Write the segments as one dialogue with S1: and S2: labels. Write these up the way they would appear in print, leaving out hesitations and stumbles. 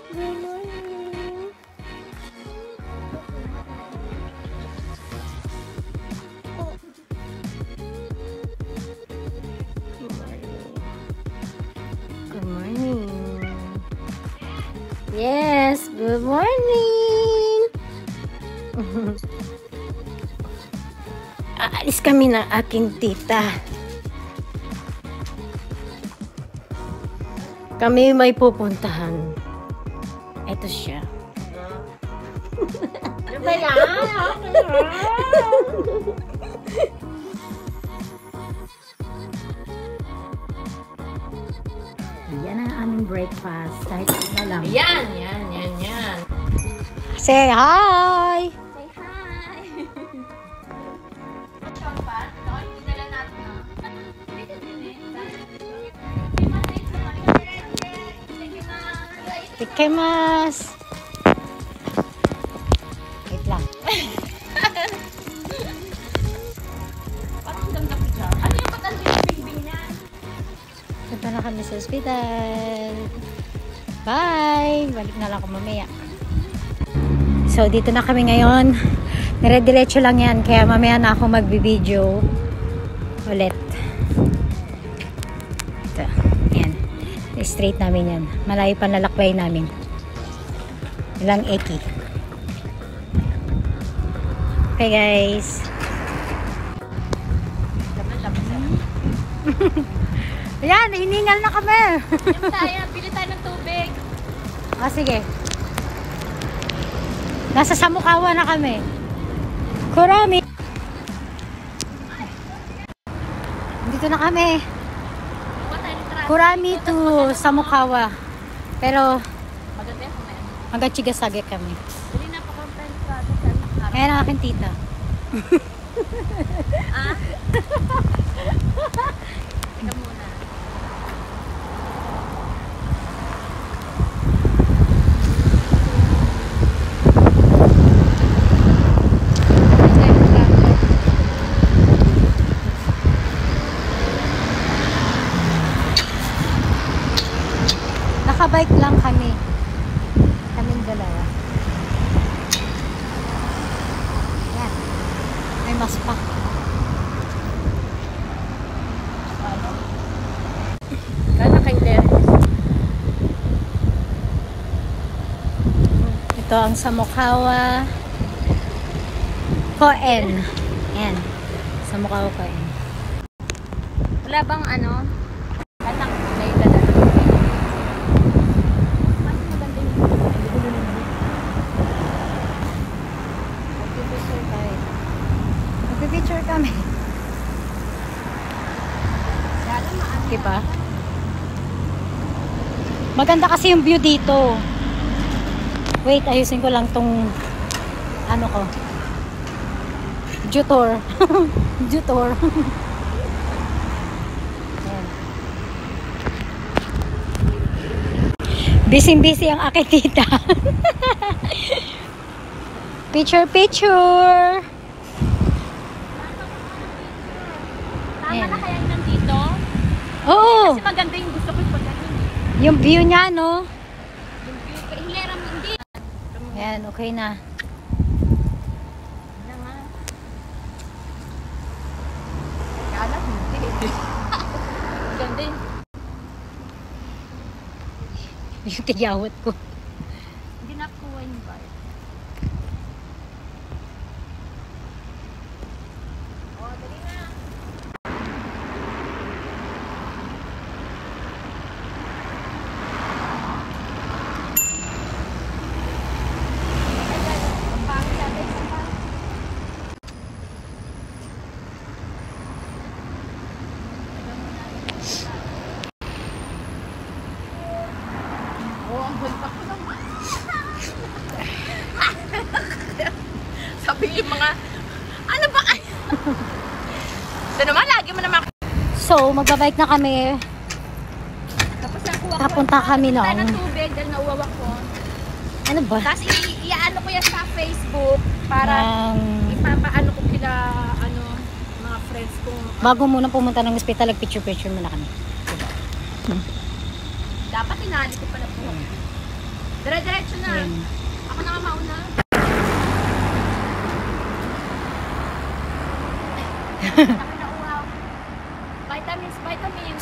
S1: Good morning. Good morning. Yes, good morning. Aalis kami ng aking tita. Kami may pupuntahan. Ito siya. Ano ba yan? Yan ang aming breakfast. Kahit na lang. Yan. Say hi!
S2: Say hi! Chocolate? No, hindi na lang natin na. Dito din eh.
S1: Tikimas! Wait lang.
S2: Parang ganda ko dyan. Ano yung patansin yung bingbing niya?
S1: Punta na kami sa hospital. Bye! Balik na lang ako mamaya. So, dito na kami ngayon. Dire-diretso lang yan. Kaya mamaya na ako magbibideo ulit. Ito. Yan. Straight namin yan. Malayo pa lalakbay namin. Ilang eki. Okay, guys. Ayan, hiningal na kami.
S2: Yung tayo, bili tayo ng tubig.
S1: Sige. Nasa Samukawa na kami. Kurami. Dito na kami. Kurami to Samukawa. Pero
S2: Maganda yan kumain.
S1: hanggang Chigasage kami.
S2: Dali na pa kong friend sa atin.
S1: Ayan ang aking tita.
S2: Ah? Teka muna.
S1: Nakabike lang kami. Kaming dalawa. Yan. May mas pa.
S2: Gano'n kay Terry?
S1: Ito ang Samukawa Koen. Yan. Samukawa Koen.
S2: Wala bang ano? Kanak may dala. Mas maganda yung
S1: Magpipicture tayo. Magpipicture kami.
S2: lalo maano.
S1: Diba? Maganda kasi yung view dito. Wait, ayusin ko lang tong ano ko. Jutor. Jutor. Ayan. Busy-busy ang aking tita. Picture.
S2: Tama
S1: Ayan.
S2: na kaya yung nandito?
S1: Oo.
S2: Kasi maganda yung gusto ko pag ganun.
S1: Yung view niya, no?
S2: Yung view ka, hilera mo hindi.
S1: Ayan, okay na.
S2: Na nga. Kala hindi. Ganda yun.
S1: Yung tigawat ko.
S2: Hindi na po yung bar. Oh, dali na. Ang pangit natin sa pa. Oh, ang bulpak ko naman. Sabi yung mga, ano ba kayo? Ito naman, lagi mo naman.
S1: So, magbabike na kami.
S2: Tapos nakuha ko.
S1: Papunta kami
S2: Tayo
S1: ng...
S2: ng tubig dahil nauwawak ko.
S1: Ano ba?
S2: Tapos iaano ko yan sa Facebook para
S1: Ng...
S2: ipapaano ko kila ano mga friends ko.
S1: Bago muna pumunta ng hospital, nag-picture-picture muna kami.
S2: Dapat inali ko pala po. Dire-diretso na.
S1: Ayan.
S2: Ako na nga mauna. Vitamins, vitamins.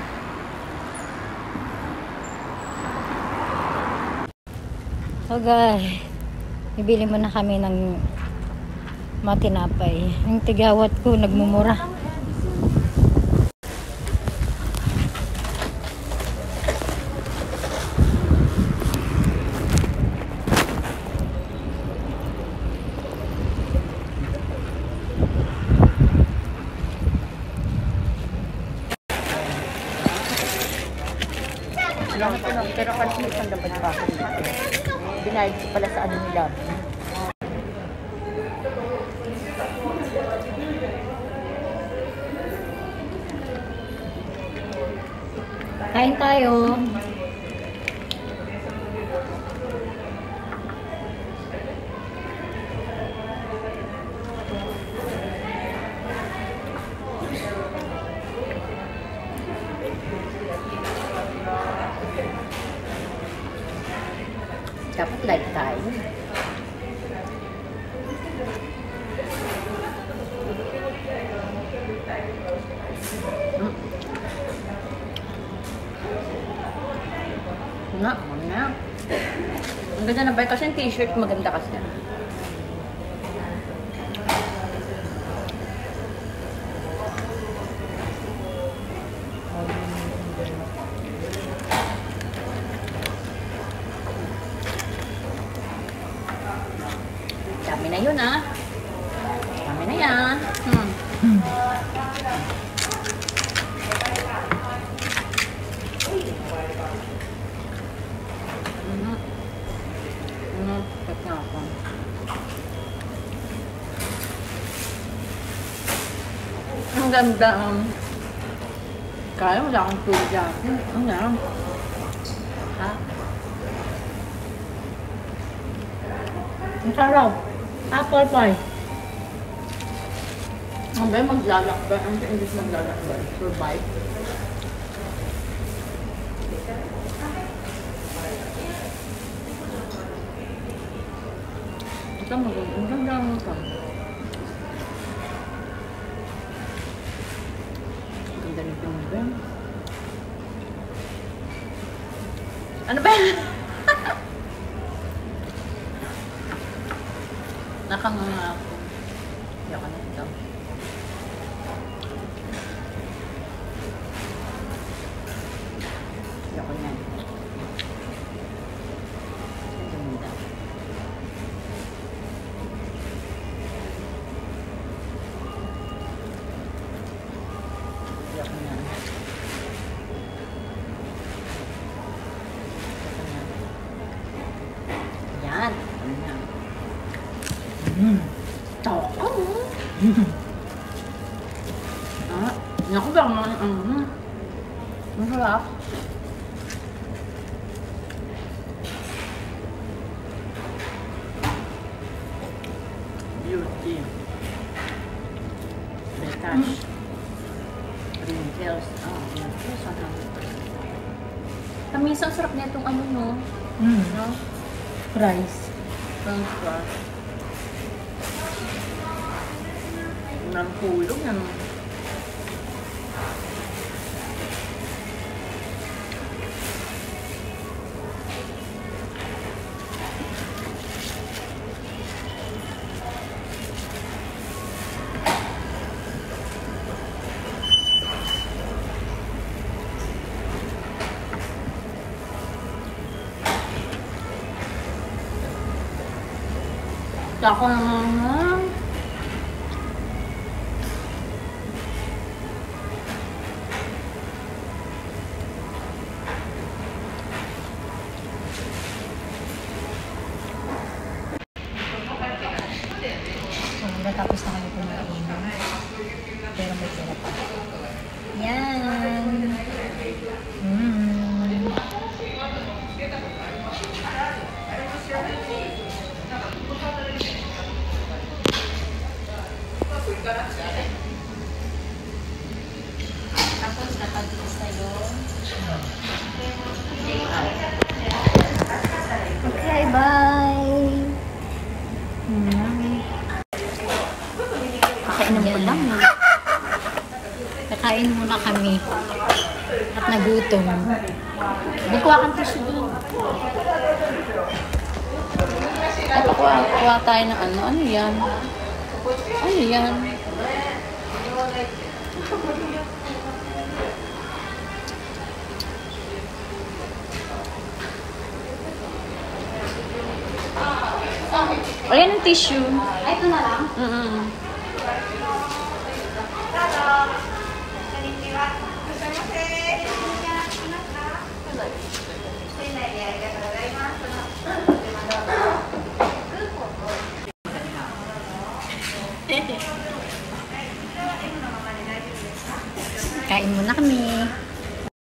S1: So guys, bibili muna kami ng matinapay. Yung tigawat ko nagmumura.
S2: Lang ito lang, pero kasi isang dapat pa ako dito. Binayad ko pala sa ano nila.
S1: Kain tayo.
S2: Dapat light tayo. Nga. Ang ganda na ba? Kasi yung t-shirt maganda kasi. Dami na yun ah. Dami na yan. Tek nga ako. Ang ganda. Kaya wala akong food dyan. Ang ganda. Ha?
S1: Ang sarap. Apple pie.
S2: Ang ba maglalakbay? Ang English maglalakbay? Survive? Ito maganda. Ang ganda mo ito. Ang ganda nito mo ba? Ano ba? Nakanganga ako. Yaka na ito. Yaka na. Ang ganda. Yaka na. Yan. Yan. Toko. Naku ba? Ang sarap. Beauty. Betash. Wrinkles. Wrinkles. Tamis ang sarap na itong ano, no? No?
S1: Rice.
S2: French fries. Ng kulog yan. Ako naman.
S1: Natapos na kami kumain. Pero may tira pa. Yan. gutom.
S2: Kuha kang tissue doon. Ay, kuha tayo ng ano. Ano yan? Ano yan? Ayan ang tissue.
S1: Ay, ito na lang. Kain muna kami.